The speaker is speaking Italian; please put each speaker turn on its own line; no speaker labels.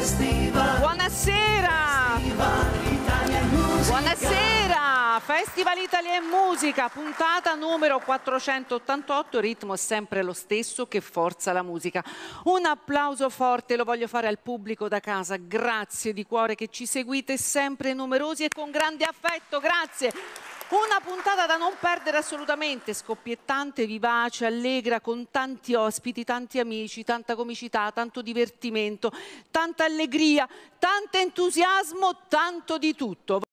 Buonasera! Buonasera! Festival Italia e Musica, puntata numero 488, il ritmo è sempre lo stesso, che forza la musica. Un applauso forte lo voglio fare al pubblico da casa, grazie di cuore che ci seguite sempre numerosi e con grande affetto, grazie! Una puntata da non perdere assolutamente, scoppiettante, vivace, allegra, con tanti ospiti, tanti amici, tanta comicità, tanto divertimento, tanta allegria, tanto entusiasmo, tanto di tutto.